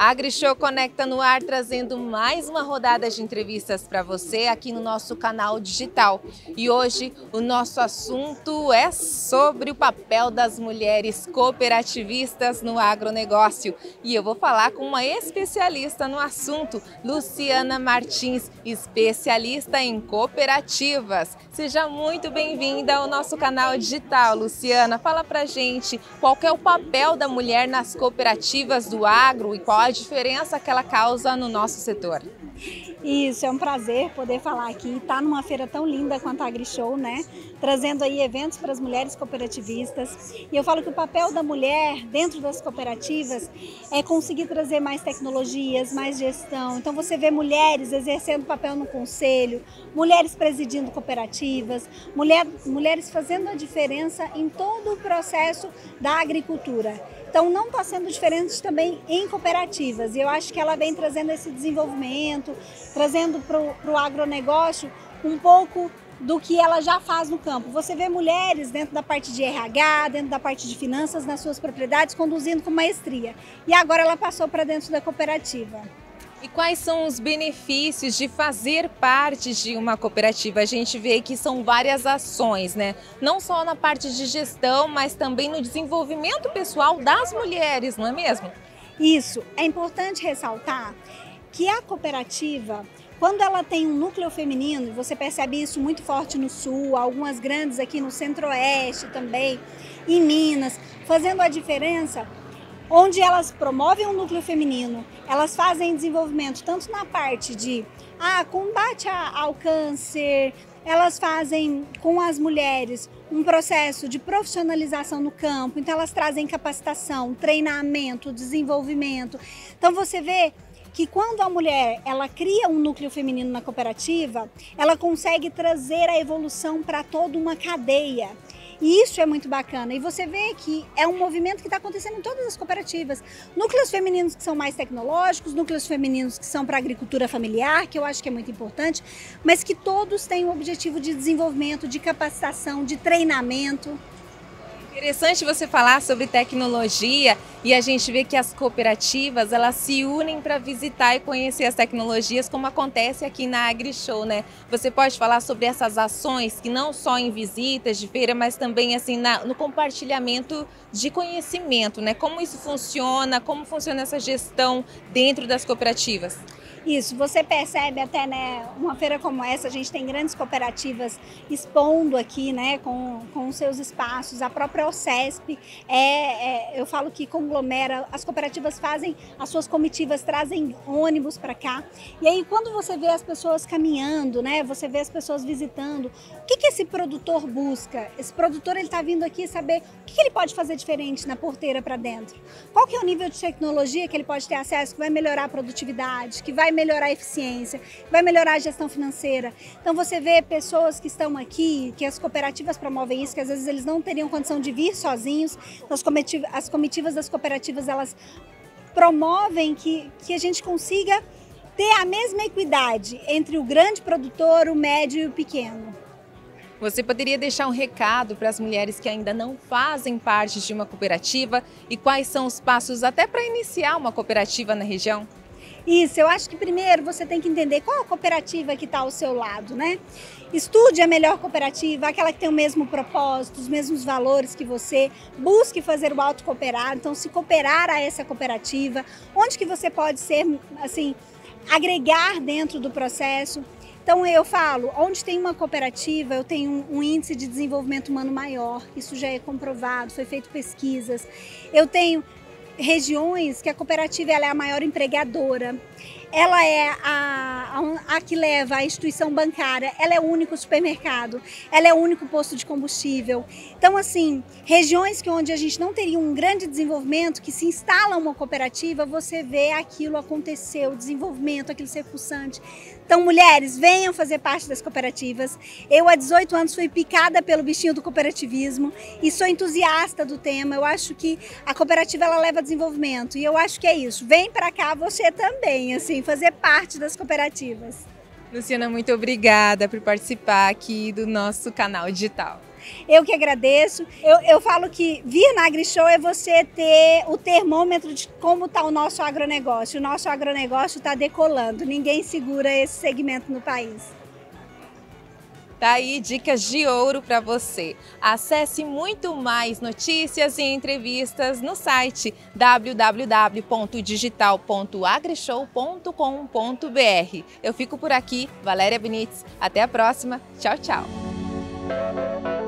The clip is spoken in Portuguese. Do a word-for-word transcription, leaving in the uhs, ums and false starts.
AgriShow Conecta no ar, trazendo mais uma rodada de entrevistas para você aqui no nosso canal digital. E hoje o nosso assunto é sobre o papel das mulheres cooperativistas no agronegócio. E eu vou falar com uma especialista no assunto, Luciana Martins, especialista em cooperativas. Seja muito bem-vinda ao nosso canal digital, Luciana. Fala pra gente qual que é o papel da mulher nas cooperativas do agro e qual a diferença que ela causa no nosso setor. Isso, é um prazer poder falar aqui, estar numa feira tão linda quanto a AgriShow, né? Trazendo aí eventos para as mulheres cooperativistas. E eu falo que o papel da mulher dentro das cooperativas é conseguir trazer mais tecnologias, mais gestão. Então você vê mulheres exercendo papel no conselho, mulheres presidindo cooperativas, mulher, mulheres fazendo a diferença em todo o processo da agricultura. Então não está sendo diferente também em cooperativas, e eu acho que ela vem trazendo esse desenvolvimento, trazendo para o agronegócio um pouco do que ela já faz no campo. Você vê mulheres dentro da parte de R H, dentro da parte de finanças, nas suas propriedades, conduzindo com maestria. E agora ela passou para dentro da cooperativa. E quais são os benefícios de fazer parte de uma cooperativa? A gente vê que são várias ações, né? Não só na parte de gestão, mas também no desenvolvimento pessoal das mulheres, não é mesmo? Isso. É importante ressaltar que a cooperativa, quando ela tem um núcleo feminino, você percebe isso muito forte no Sul, algumas grandes aqui no Centro-Oeste também, em Minas, fazendo a diferença, onde elas promovem um núcleo feminino, elas fazem desenvolvimento tanto na parte de ah, combate ao câncer, elas fazem com as mulheres um processo de profissionalização no campo, então elas trazem capacitação, treinamento, desenvolvimento. Então você vê que quando a mulher ela cria um núcleo feminino na cooperativa, ela consegue trazer a evolução para toda uma cadeia. E isso é muito bacana. E você vê que é um movimento que está acontecendo em todas as cooperativas. Núcleos femininos que são mais tecnológicos, núcleos femininos que são para a agricultura familiar, que eu acho que é muito importante, mas que todos têm o objetivo de desenvolvimento, de capacitação, de treinamento. Interessante você falar sobre tecnologia e a gente vê que as cooperativas elas se unem para visitar e conhecer as tecnologias, como acontece aqui na AgriShow, né? Você pode falar sobre essas ações que não só em visitas de feira, mas também assim na, no compartilhamento de conhecimento, né? Como isso funciona, como funciona essa gestão dentro das cooperativas? Isso, você percebe até, né, uma feira como essa, a gente tem grandes cooperativas expondo aqui, né, com, com os seus espaços, a própria OCESP, é, é, eu falo que conglomera, as cooperativas fazem as suas comitivas, trazem ônibus para cá, e aí quando você vê as pessoas caminhando, né, você vê as pessoas visitando, o que que esse produtor busca? Esse produtor, ele está vindo aqui saber o que que ele pode fazer diferente na porteira para dentro, qual que é o nível de tecnologia que ele pode ter acesso, que vai melhorar a produtividade, que vai melhorar a eficiência, vai melhorar a gestão financeira. Então você vê pessoas que estão aqui, que as cooperativas promovem isso, que às vezes eles não teriam condição de vir sozinhos. As comitivas, as comitivas das cooperativas, elas promovem que, que a gente consiga ter a mesma equidade entre o grande produtor, o médio e o pequeno. Você poderia deixar um recado para as mulheres que ainda não fazem parte de uma cooperativa e quais são os passos até para iniciar uma cooperativa na região? Isso, eu acho que primeiro você tem que entender qual a cooperativa que está ao seu lado, né? Estude a melhor cooperativa, aquela que tem o mesmo propósito, os mesmos valores que você, busque fazer o autocooperado, então se cooperar a essa cooperativa, onde que você pode ser, assim, agregar dentro do processo. Então eu falo, onde tem uma cooperativa, eu tenho um, um índice de desenvolvimento humano maior, isso já é comprovado, foi feito pesquisas. Eu tenho regiões que a cooperativa ela é a maior empregadora, ela é a, a, a que leva a instituição bancária, ela é o único supermercado, ela é o único posto de combustível. Então, assim, regiões que onde a gente não teria um grande desenvolvimento, que se instala uma cooperativa, você vê aquilo acontecer, o desenvolvimento, aquilo ser pulsante. Então, mulheres, venham fazer parte das cooperativas. Eu, há dezoito anos, fui picada pelo bichinho do cooperativismo e sou entusiasta do tema. Eu acho que a cooperativa, ela leva desenvolvimento e eu acho que é isso. Vem para cá você também, assim, fazer parte das cooperativas. Luciana, muito obrigada por participar aqui do nosso canal digital. Eu que agradeço. Eu, eu falo que vir na AgriShow é você ter o termômetro de como está o nosso agronegócio. O nosso agronegócio está decolando, ninguém segura esse segmento no país. Tá aí dicas de ouro para você. Acesse muito mais notícias e entrevistas no site w w w ponto digital ponto agrishow ponto com ponto b r. Eu fico por aqui, Valéria Benítez. Até a próxima. Tchau, tchau.